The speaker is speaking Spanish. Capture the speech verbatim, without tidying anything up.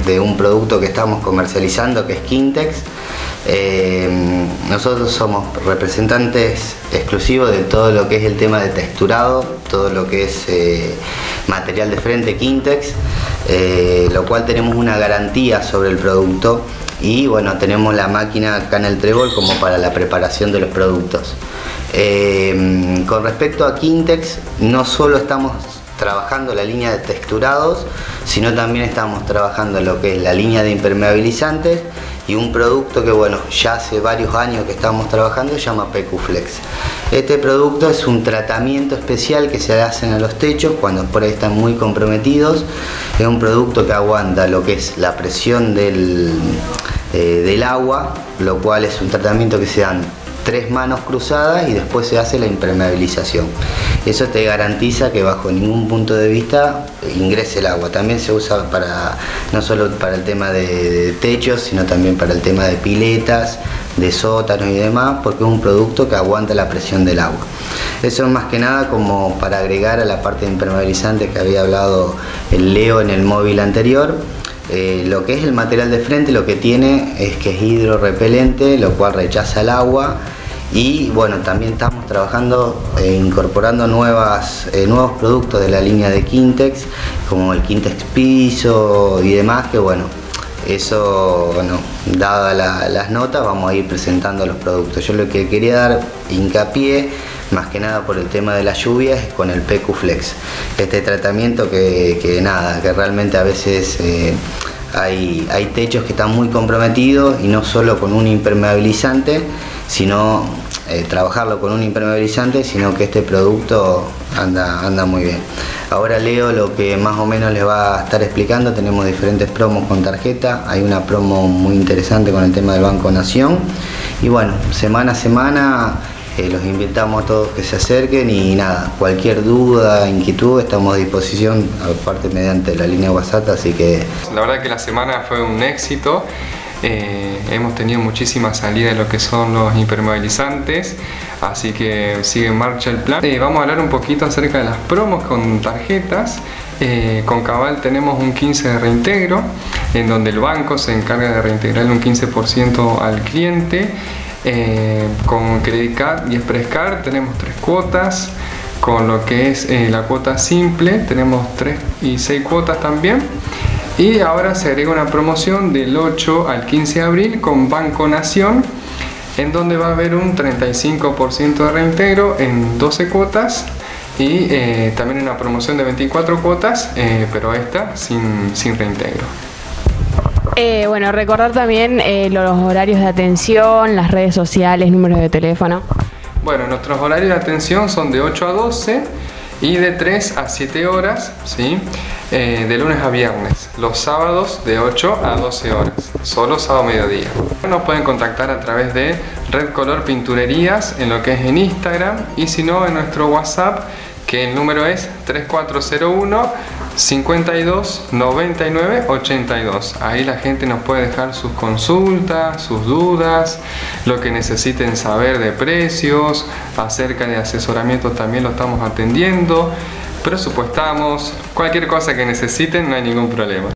de un producto que estamos comercializando, que es Kintex. Eh, nosotros somos representantes exclusivos de todo lo que es el tema de texturado, todo lo que es eh, material de frente Kintex, eh, lo cual tenemos una garantía sobre el producto y bueno, tenemos la máquina acá en el Trébol como para la preparación de los productos. Eh, con respecto a Kintex, no solo estamos trabajando la línea de texturados, sino también estamos trabajando lo que es la línea de impermeabilizantes y un producto que bueno, ya hace varios años que estamos trabajando, se llama P Q Flex. Este producto es un tratamiento especial que se hacen a los techos cuando por ahí están muy comprometidos. Es un producto que aguanta lo que es la presión del, eh, del agua, lo cual es un tratamiento que se dan tres manos cruzadas y después se hace la impermeabilización. Eso te garantiza que bajo ningún punto de vista ingrese el agua. También se usa para no solo para el tema de, de techos, sino también para el tema de piletas, de sótanos y demás, porque es un producto que aguanta la presión del agua. Eso es más que nada como para agregar a la parte de impermeabilizante que había hablado el Leo en el móvil anterior. Eh, lo que es el material de frente, lo que tiene es que es hidrorrepelente, lo cual rechaza el agua. Y bueno, también estamos trabajando e eh, incorporando nuevas, eh, nuevos productos de la línea de Kintex, como el Kintex Piso y demás, que bueno, eso, bueno, dadas la, las notas, vamos a ir presentando los productos. Yo lo que quería dar hincapié, más que nada por el tema de las lluvias, es con el P Q Flex. Este tratamiento que, que nada, que realmente a veces eh, hay, hay techos que están muy comprometidos y no solo con un impermeabilizante, sino eh, trabajarlo con un impermeabilizante, sino que este producto anda, anda muy bien. Ahora Leo lo que más o menos les va a estar explicando. Tenemos diferentes promos con tarjeta, hay una promo muy interesante con el tema del Banco Nación y bueno, semana a semana eh, los invitamos a todos que se acerquen y nada, cualquier duda, inquietud, estamos a disposición, aparte mediante la línea WhatsApp, así que... La verdad que la semana fue un éxito. Eh, hemos tenido muchísima salida de lo que son los impermeabilizantes, así que sigue en marcha el plan. Eh, vamos a hablar un poquito acerca de las promos con tarjetas. Eh, con Cabal tenemos un quince de reintegro, en donde el banco se encarga de reintegrarle un quince por ciento al cliente. Eh, con Credit Card y Express Card tenemos tres cuotas. Con lo que es eh, la cuota simple tenemos tres y seis cuotas también. Y ahora se agrega una promoción del ocho al quince de abril con Banco Nación, en donde va a haber un treinta y cinco por ciento de reintegro en doce cuotas y eh, también una promoción de veinticuatro cuotas, eh, pero esta sin, sin reintegro. Eh, bueno, recordar también eh, los horarios de atención, las redes sociales, números de teléfono. Bueno, nuestros horarios de atención son de ocho a doce y de tres a siete horas, ¿sí? Eh, de lunes a viernes. Los sábados de ocho a doce horas, solo sábado mediodía. Nos pueden contactar a través de Red Color Pinturerías en lo que es en Instagram, y si no en nuestro WhatsApp, que el número es tres cuatro cero uno, cincuenta y dos, noventa y nueve, ochenta y dos. Ahí la gente nos puede dejar sus consultas, sus dudas, lo que necesiten saber de precios, acerca de asesoramiento también lo estamos atendiendo, presupuestamos, cualquier cosa que necesiten, no hay ningún problema.